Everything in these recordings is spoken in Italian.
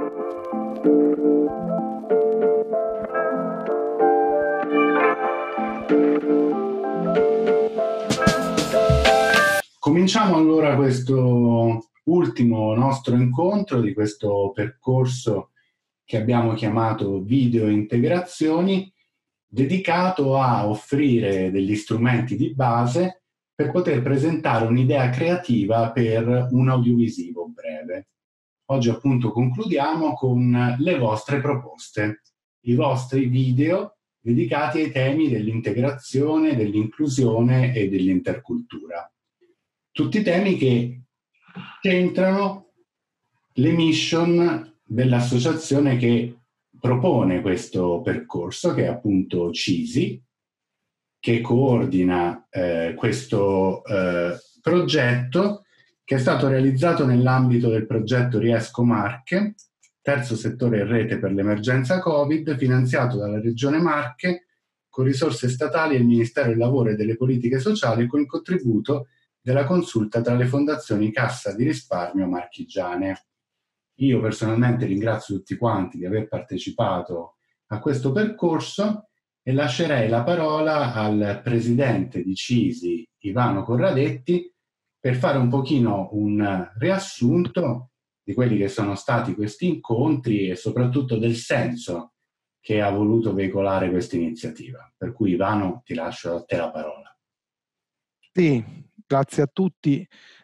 Cominciamo allora questo ultimo nostro incontro di questo percorso che abbiamo chiamato Video Integrazioni, dedicato a offrire degli strumenti di base per poter presentare un'idea creativa per un audiovisivo breve. Oggi appunto concludiamo con le vostre proposte, i vostri video dedicati ai temi dell'integrazione, dell'inclusione e dell'intercultura. Tutti temi che centrano le mission dell'associazione che propone questo percorso, che è appunto CISI, che coordina questo progetto, che è stato realizzato nell'ambito del progetto Riesco Marche, terzo settore in rete per l'emergenza Covid, finanziato dalla Regione Marche con risorse statali e il Ministero del Lavoro e delle Politiche Sociali, con il contributo della consulta tra le fondazioni Cassa di Risparmio Marchigiane. Io personalmente ringrazio tutti quanti di aver partecipato a questo percorso e lascerei la parola al presidente di CISI, Ivano Corradetti, per fare un pochino un riassunto di quelli che sono stati questi incontri e soprattutto del senso che ha voluto veicolare questa iniziativa. Per cui Ivano, ti lascio a te la parola. Sì, grazie a tutti.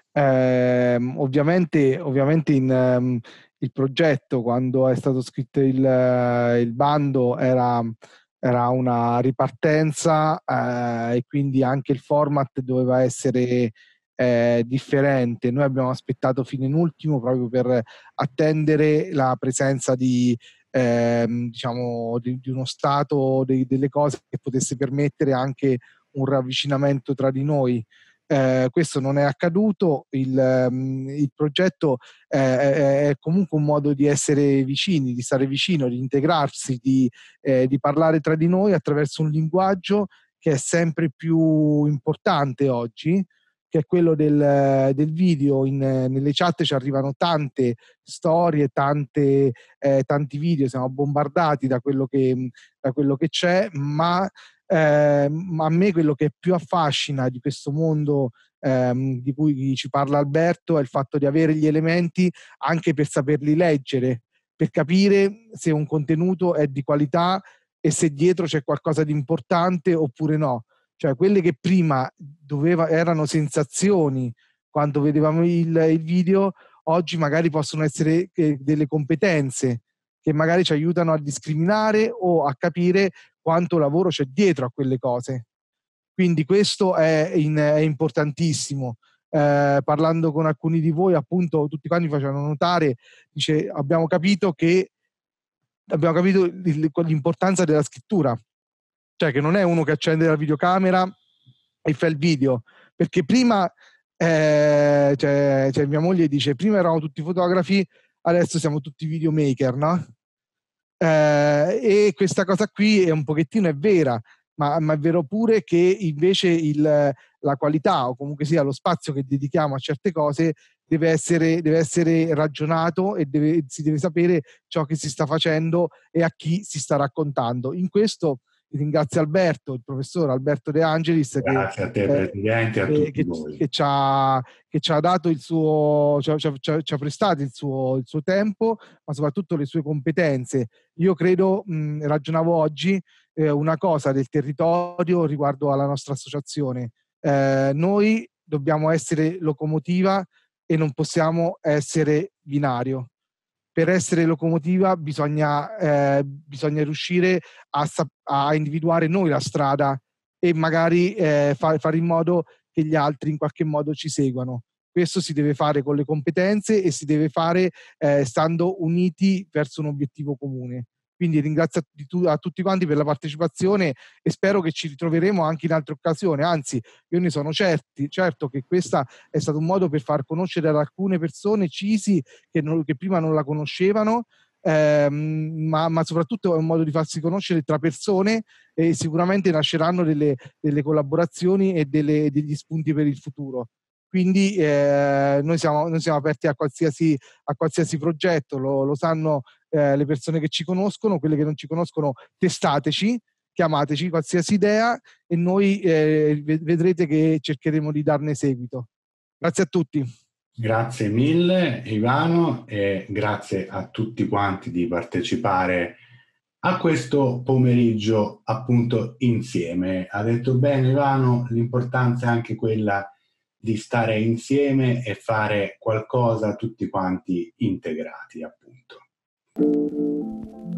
Ovviamente il progetto, quando è stato scritto il bando, era una ripartenza, e quindi anche il format doveva essere differente. Noi abbiamo aspettato fino in ultimo proprio per attendere la presenza di uno stato delle cose che potesse permettere anche un ravvicinamento tra di noi. Questo non è accaduto. Il progetto è comunque un modo di essere vicini, di stare vicino, di integrarsi, di parlare tra di noi attraverso un linguaggio che è sempre più importante oggi, che è quello del video. Nelle chat ci arrivano tante storie, tanti video, siamo bombardati da quello che c'è, ma a me quello che più affascina di questo mondo di cui ci parla Alberto è il fatto di avere gli elementi anche per saperli leggere, per capire se un contenuto è di qualità e se dietro c'è qualcosa di importante oppure no. Cioè, quelle che prima erano sensazioni quando vedevamo il video, oggi magari possono essere delle competenze che magari ci aiutano a discriminare o a capire quanto lavoro c'è dietro a quelle cose. Quindi questo è importantissimo. Parlando con alcuni di voi, appunto, tutti quanti facevano notare, dice, abbiamo capito l'importanza della scrittura, cioè che non è uno che accende la videocamera e fa il video, perché prima mia moglie dice, prima eravamo tutti fotografi, adesso siamo tutti videomaker, no? E questa cosa qui è un pochettino è vera, ma è vero pure che invece la qualità, o comunque sia lo spazio che dedichiamo a certe cose, deve essere ragionato e si deve sapere ciò che si sta facendo e a chi si sta raccontando. In questo ringrazio Alberto, il professor Alberto De Angelis, grazie a te Presidente e a tutti voi, che ci ha dato il suo, ci ha prestato il suo tempo, ma soprattutto le sue competenze. Io credo, ragionavo oggi una cosa del territorio riguardo alla nostra associazione. Noi dobbiamo essere locomotiva e non possiamo essere binario. Per essere locomotiva bisogna riuscire a individuare noi la strada e magari fare in modo che gli altri in qualche modo ci seguano. Questo si deve fare con le competenze e si deve fare stando uniti verso un obiettivo comune. Quindi ringrazio a tutti quanti per la partecipazione e spero che ci ritroveremo anche in altre occasioni. Anzi, io ne sono certo che questo è stato un modo per far conoscere ad alcune persone CISI che prima non la conoscevano, ma soprattutto è un modo di farsi conoscere tra persone, e sicuramente nasceranno delle collaborazioni e degli spunti per il futuro. quindi noi siamo aperti a qualsiasi progetto, lo sanno le persone che ci conoscono. Quelle che non ci conoscono, testateci, chiamateci, qualsiasi idea, e noi vedrete che cercheremo di darne seguito. Grazie a tutti. Grazie mille Ivano, e grazie a tutti quanti di partecipare a questo pomeriggio appunto insieme. Ha detto bene Ivano, l'importanza è anche quella di stare insieme e fare qualcosa tutti quanti integrati appunto.